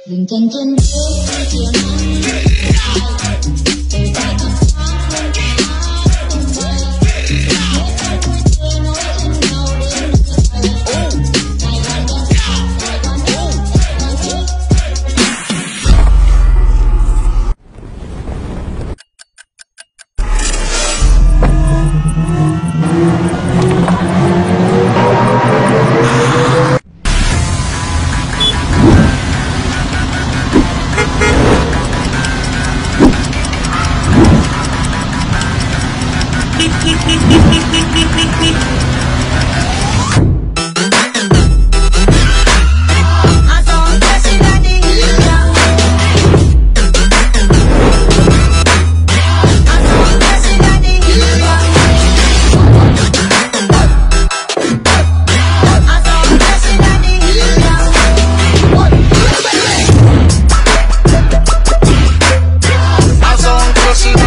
dừng chân trên bước chiều nắng từ ta thắp sáng lên áo tung bay hết ta vui tươi nối chân nhau đến trời ngày còn rất dài còn trước I